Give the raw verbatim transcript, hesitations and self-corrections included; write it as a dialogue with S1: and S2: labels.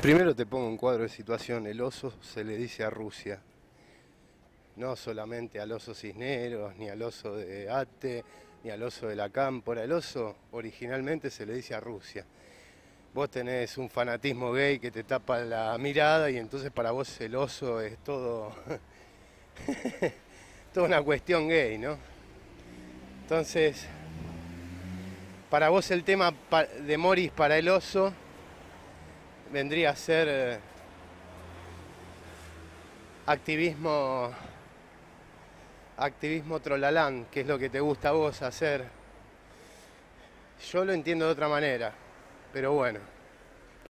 S1: Primero te pongo un cuadro de situación. El oso se le dice a Rusia, no solamente al oso Cisneros, ni al oso de Ate, ni al oso de la Cámpora. El oso originalmente se le dice a Rusia. Vos tenés un fanatismo gay que te tapa la mirada y entonces para vos el oso es todo, toda una cuestión gay, ¿no? Entonces, para vos el tema de Morris para el oso vendría a ser eh, activismo, activismo trolalán, que es lo que te gusta a vos hacer. Yo lo entiendo de otra manera, pero bueno.